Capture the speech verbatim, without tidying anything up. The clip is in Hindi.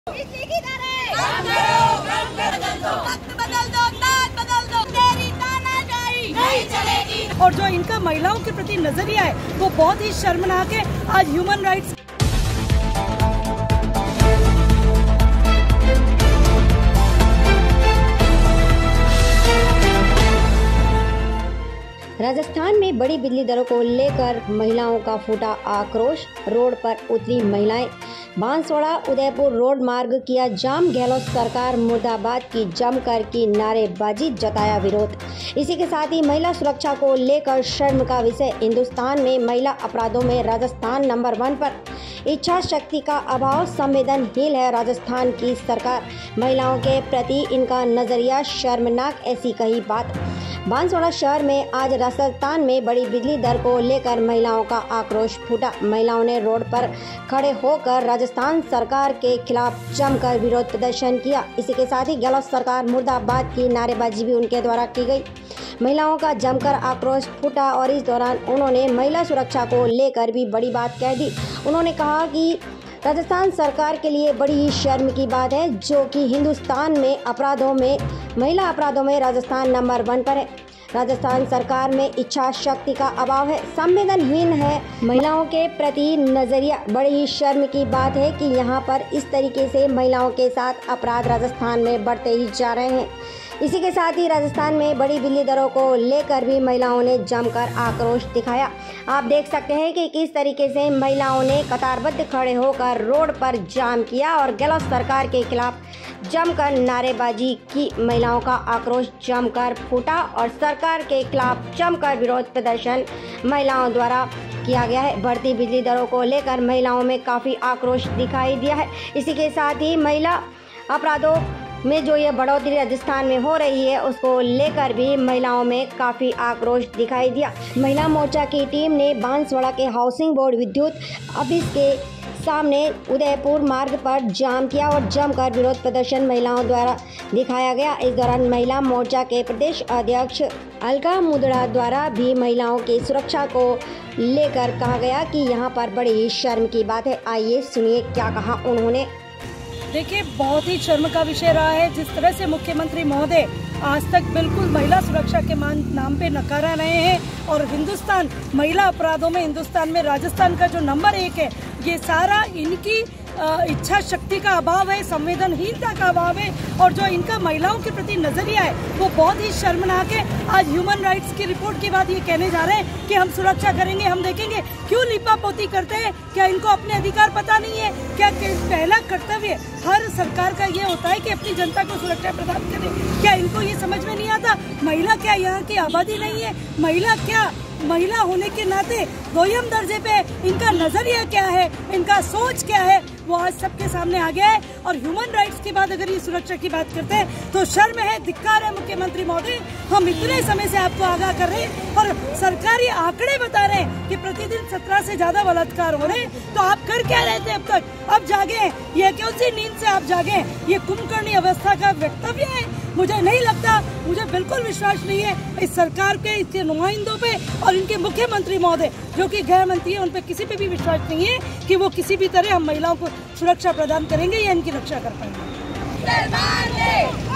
बिजली की दरें वक्त बदल दो, ताज बदल दो, तेरी तानाशाही नहीं चलेगी। और जो इनका महिलाओं के प्रति नजरिया है वो बहुत ही शर्मनाक है। आज ह्यूमन राइट्स राजस्थान में बड़ी बिजली दरों को लेकर महिलाओं का फूटा आक्रोश। रोड पर उतरी महिलाएं। बांसवाड़ा उदयपुर रोड मार्ग किया जाम। गहलोत सरकार मुर्दाबाद की जमकर की नारेबाजी, जताया विरोध। इसी के साथ ही महिला सुरक्षा को लेकर शर्म का विषय। हिंदुस्तान में महिला अपराधों में राजस्थान नंबर वन पर। इच्छा शक्ति का अभाव, संवेदनहीन है राजस्थान की सरकार। महिलाओं के प्रति इनका नजरिया शर्मनाक, ऐसी कही बात। बांसवाड़ा शहर में आज राजस्थान में बड़ी बिजली दर को लेकर महिलाओं का आक्रोश फूटा। महिलाओं ने रोड पर खड़े होकर राजस्थान सरकार के खिलाफ जमकर विरोध प्रदर्शन किया। इसी के साथ ही गहलोत सरकार मुर्दाबाद की नारेबाजी भी उनके द्वारा की गई। महिलाओं का जमकर आक्रोश फूटा और इस दौरान उन्होंने महिला सुरक्षा को लेकर भी बड़ी बात कह दी। उन्होंने कहा कि राजस्थान सरकार के लिए बड़ी ही शर्म की बात है जो कि हिंदुस्तान में अपराधों में महिला अपराधों में राजस्थान नंबर वन पर है। राजस्थान सरकार में इच्छा शक्ति का अभाव है, संवेदनहीन है महिलाओं के प्रति नजरिया। बड़ी ही शर्म की बात है कि यहाँ पर इस तरीके से महिलाओं के साथ अपराध राजस्थान में बढ़ते ही जा रहे हैं। इसी के साथ ही राजस्थान में बड़ी बिजली दरों को लेकर भी महिलाओं ने जमकर आक्रोश दिखाया। आप देख सकते हैं कि किस तरीके से महिलाओं ने कतारबद्ध खड़े होकर रोड पर जाम किया और गहलोत सरकार के खिलाफ जमकर नारेबाजी की। महिलाओं का आक्रोश जमकर फूटा और सरकार के खिलाफ जमकर विरोध प्रदर्शन महिलाओं द्वारा किया गया है। बढ़ती बिजली दरों को लेकर महिलाओं में काफ़ी आक्रोश दिखाई दिया है। इसी के साथ ही महिला अपराधों में जो ये बढ़ोतरी राजस्थान में हो रही है उसको लेकर भी महिलाओं में काफ़ी आक्रोश दिखाई दिया। महिला मोर्चा की टीम ने बांसवाड़ा के हाउसिंग बोर्ड विद्युत ऑफिस के सामने उदयपुर मार्ग पर जाम किया और जमकर विरोध प्रदर्शन महिलाओं द्वारा दिखाया गया। इस दौरान महिला मोर्चा के प्रदेश अध्यक्ष अलका मुदड़ा द्वारा भी महिलाओं की सुरक्षा को लेकर कहा गया कि यहाँ पर बड़ी ही शर्म की बात है। आइए सुनिए क्या कहा उन्होंने। देखिए, बहुत ही शर्म का विषय रहा है जिस तरह से मुख्यमंत्री महोदय आज तक बिल्कुल महिला सुरक्षा के नाम पे नकारा रहे हैं और हिंदुस्तान महिला अपराधों में हिंदुस्तान में राजस्थान का जो नंबर एक है ये सारा इनकी इच्छा शक्ति का अभाव है, संवेदनहीनता का अभाव है और जो इनका महिलाओं के प्रति नजरिया है वो बहुत ही शर्मनाक है। आज ह्यूमन राइट्स की रिपोर्ट के बाद ये कहने जा रहे हैं कि हम सुरक्षा करेंगे, हम देखेंगे। क्यों लिपापोती करते हैं? क्या इनको अपने अधिकार पता नहीं है? क्या पहला कर्तव्य हर सरकार का ये होता है कि अपनी जनता को सुरक्षा प्रदान करे? क्या इनको ये समझ में नहीं आता? महिला क्या यहाँ की आबादी नहीं है? महिला क्या महिला होने के नाते दोयम दर्जे पे इनका नजरिया क्या है, इनका सोच क्या है, वो आज सबके सामने आ गया है। और ह्यूमन राइट्स के बाद अगर ये सुरक्षा की बात करते हैं तो शर्म है, धिक्कार है मुख्यमंत्री महोदय। हम इतने समय से आपको आगाह कर रहे हैं और सरकारी आंकड़े बता रहे हैं कि प्रतिदिन सत्रह से ज्यादा बलात्कार हो रहे हैं, तो आप कर क्या रहे थे अब तक? अब जागे, ये कौन सी नींद से आप जागे? ये कुंभकर्णी अवस्था का वक्तव्य है? मुझे नहीं लगता, मुझे बिल्कुल विश्वास नहीं है इस सरकार के इसके नुमाइंदों पे और इनके मुख्यमंत्री महोदय जो कि गृह मंत्री है उन पे किसी पे भी विश्वास नहीं है कि वो किसी भी तरह हम महिलाओं को सुरक्षा प्रदान करेंगे या इनकी रक्षा कर पाएंगे।